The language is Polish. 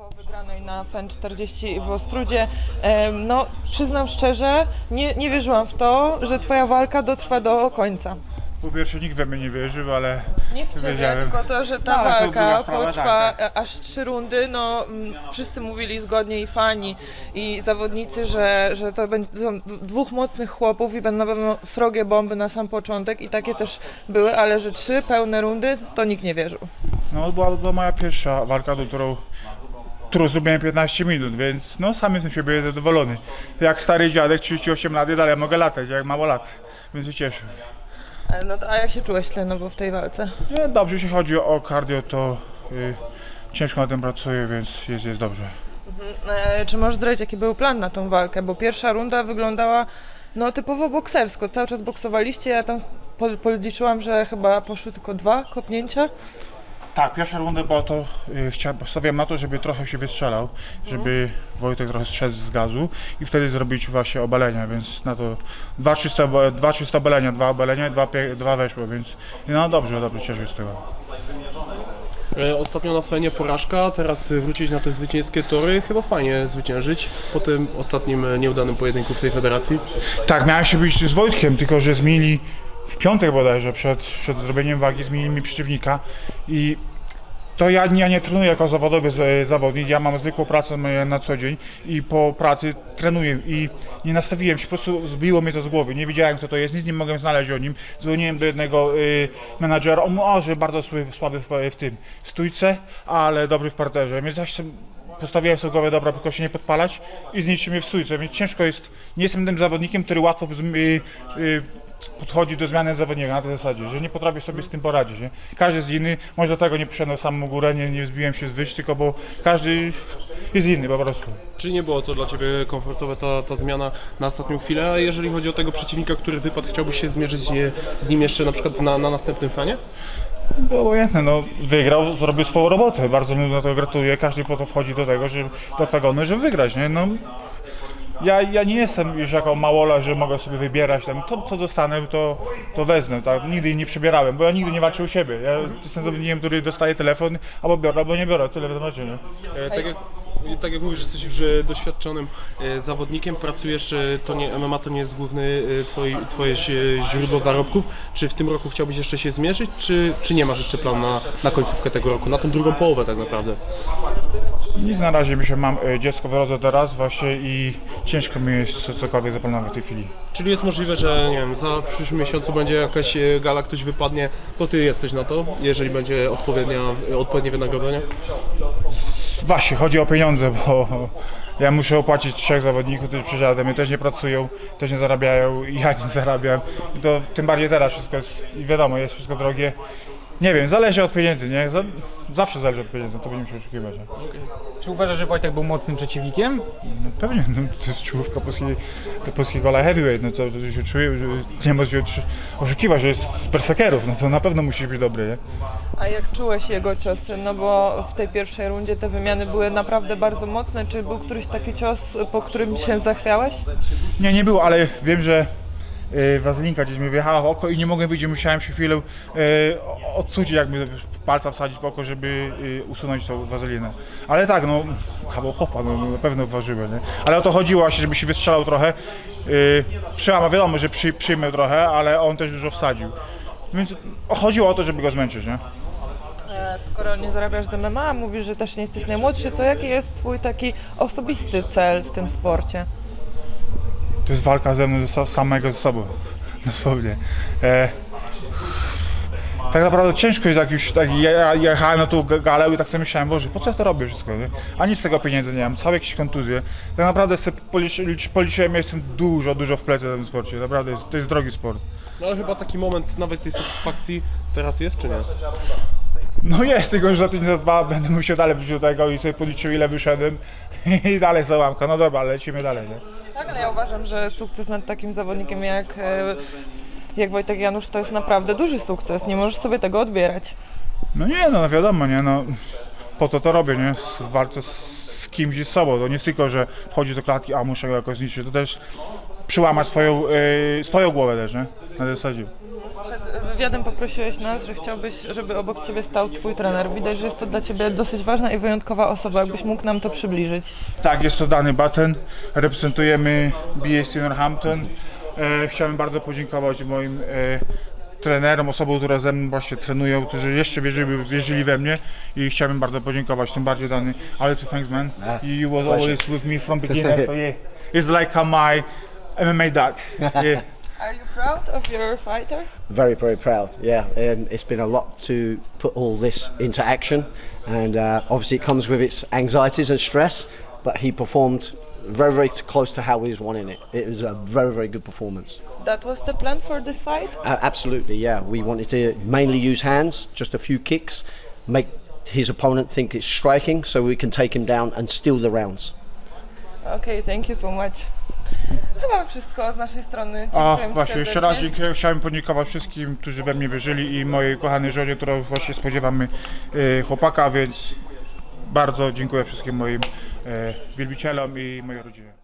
po wygranej na FEN 40 w Ostrudzie. No, przyznam szczerze, nie wierzyłam w to, że twoja walka dotrwa do końca. Po pierwsze nikt we mnie nie wierzył, ale nie w ciebie, wiedziałem. tylko to, że ta No, walka sprawa, potrwa tak. aż 3 rundy. No, wszyscy mówili zgodnie, i fani, i zawodnicy, że to są dwóch mocnych chłopów i będą na pewno srogie bomby na sam początek, i takie też były, ale że 3 pełne rundy, to nikt nie wierzył. No, była moja pierwsza walka, którą zrobiłem 15 minut, więc no sam jestem z siebie zadowolony. Jak stary dziadek, 38 lat i dalej mogę latać, jak mało lat, więc się cieszę. No to, a jak się czułeś tlenowo w tej walce? No, dobrze, jeśli chodzi o cardio, to ciężko na tym pracuję, więc jest dobrze. Czy możesz zdradzić, jaki był plan na tą walkę? Bo pierwsza runda wyglądała no typowo boksersko, cały czas boksowaliście, ja tam policzyłam, że chyba poszły tylko 2 kopnięcia. Tak, pierwsza runda, bo to stawiam na to, żeby trochę się wystrzelał, żeby Wojtek trochę strzedł z gazu i wtedy zrobić właśnie obalenia, więc na to 2 czyste obalenia, 2 obalenia i 2 weszło, więc no dobrze, cieszę się z tego. Ostatnio na Fenie porażka, teraz wrócić na te zwycięskie tory, chyba fajnie zwyciężyć po tym ostatnim nieudanym pojedynku w tej federacji. Tak, miałem się bić z Wojtkiem, tylko że zmienili w piątek bodajże, przed zrobieniem wagi zmienili mi przeciwnika i to ja nie trenuję jako zawodowy zawodnik, ja mam zwykłą pracę na co dzień i po pracy trenuję i nie nastawiłem się, po prostu zbiło mnie to z głowy, nie wiedziałem kto to jest, nic nie mogłem znaleźć o nim, dzwoniłem do jednego menadżera, on mówił, że bardzo słaby w tym stójce, ale dobry w parterze, więc postawiłem sobie głowę, dobra, tylko się nie podpalać i zniszczył mnie w stójce, więc ciężko jest, nie jestem tym zawodnikiem, który łatwo podchodzi do zmiany zawodnika na tej zasadzie, że nie potrafię sobie z tym poradzić. Nie? Każdy jest inny, może dlatego nie przyszedłem na samą górę, nie wzbiłem się z wyż, tylko bo każdy jest inny po prostu. Czy nie było to dla Ciebie komfortowe ta zmiana na ostatnią chwilę, a jeżeli chodzi o tego przeciwnika, który wypadł, chciałbyś się zmierzyć z nim jeszcze na przykład na następnym Fenie? Było obojętne, no wygrał, zrobił swoją robotę, bardzo mu za to gratuluję, każdy po to wchodzi do tego, do oktagonu, żeby wygrać, nie? No, ja nie jestem już jako małola, że mogę sobie wybierać, to co dostanę, to wezmę, tak? Nigdy nie przebierałem, bo ja nigdy nie walczę u siebie. Ja jestem zawodnikiem, który dostaje telefon, albo biorę, albo nie biorę, tyle w temacie, Tak jak mówisz, że jesteś już doświadczonym zawodnikiem, pracujesz, MMA to nie jest główne twoje źródło zarobków. Czy w tym roku chciałbyś jeszcze się zmierzyć, czy nie masz jeszcze planu na końcówkę tego roku, na tą drugą połowę tak naprawdę? Nic na razie, mam dziecko w drodze teraz właśnie i ciężko mi jest cokolwiek zaplanować w tej chwili. Czyli jest możliwe, że nie wiem, za przyszłym miesiącu będzie jakaś gala, ktoś wypadnie, to ty jesteś na to, jeżeli będzie odpowiednie wynagrodzenie? Właśnie, chodzi o pieniądze, bo ja muszę opłacić 3 zawodników, którzy przyjadą, mnie też nie pracują, też nie zarabiają i ja nie zarabiam. I to tym bardziej teraz wszystko jest, wiadomo, jest wszystko drogie. Nie wiem, zależy od pieniędzy, nie? Zawsze zależy od pieniędzy, to będziemy się oszukiwać. Czy uważasz, że Wojtek był mocnym przeciwnikiem? No, pewnie, no, to jest czołówka polskiego light heavyweight, no to się czuje, nie może się oszukiwać, że jest z berserkerów, no to na pewno musi być dobry, nie? A jak czułeś jego ciosy? No bo w tej pierwszej rundzie te wymiany były naprawdę bardzo mocne. Czy był któryś taki cios, po którym się zachwiałeś? Nie było, ale wiem, że wazelinka gdzieś mi wjechała w oko i nie mogłem wyjść, musiałem się chwilę odsucić, jakby palca wsadzić w oko, żeby usunąć tą wazelinę. Ale tak, no, kawał chopa, no, na pewno ważyłem, nie? Ale o to chodziło właśnie, żeby się wystrzelał trochę. Wiadomo, że przyjmę trochę, ale on też dużo wsadził. Więc chodziło o to, żeby go zmęczyć, nie? Skoro nie zarabiasz z MMA, mówisz, że też nie jesteś najmłodszy, to jaki jest twój taki osobisty cel w tym sporcie? To jest walka ze mną, samego ze sobą, dosłownie. Tak naprawdę ciężko jest, jak już ja jechałem na tą galę i tak sobie myślałem, Boże, po co ja to robię wszystko, nie? Ani z tego pieniędzy nie mam, całe jakieś kontuzje. Tak naprawdę sobie policzyłem, ja jestem dużo w plecy w tym sporcie, naprawdę to jest drogi sport. No ale chyba taki moment nawet tej satysfakcji teraz jest, czy nie? No jest, tylko że za tydzień, za 2 będę musiał dalej wrócić do tego i sobie policzył, ile wyszedłem i dalej załamka. No dobra, lecimy dalej, nie? Tak, ale ja uważam, że sukces nad takim zawodnikiem jak Wojtek Janusz to jest naprawdę duży sukces, nie możesz sobie tego odbierać. No nie, no wiadomo, nie, no po to robię, nie, w walce z kimś i z sobą, to nie jest tylko, że wchodzi do klatki, a muszę go jakoś zniszczyć, to też przełamać swoją głowę też, nie, na tej zasadzie. Przed wywiadem poprosiłeś nas, że chciałbyś, żeby obok ciebie stał twój trener. Widać, że jest to dla ciebie dosyć ważna i wyjątkowa osoba. Jakbyś mógł nam to przybliżyć. Tak, jest to Danny Button, reprezentujemy BSC Northampton. Chciałem bardzo podziękować moim trenerom, osobom, które ze mną właśnie trenują, którzy jeszcze wierzyli we mnie i chciałem bardzo podziękować, tym bardziej Danny. Ale to thanks man, you was always with me from beginning, so yeah, it's like my MMA dad. Yeah. Are you proud of your fighter? Very, very proud. Yeah, it's been a lot to put all this into action, and obviously it comes with its anxieties and stress. But he performed very, very close to how he was wanting it. It was a very, very good performance. That was the plan for this fight? Absolutely, yeah. We wanted to mainly use hands, just a few kicks, make his opponent think it's striking, so we can take him down and steal the rounds. Okay, thank you so much. Chyba wszystko z naszej strony. A Dziękuję właśnie, jeszcze serdecznie. raz dziękuję. Chciałem podziękować wszystkim, którzy we mnie wierzyli i mojej kochanej żonie, którą właśnie spodziewamy chłopaka, więc bardzo dziękuję wszystkim moim wielbicielom i mojej rodzinie.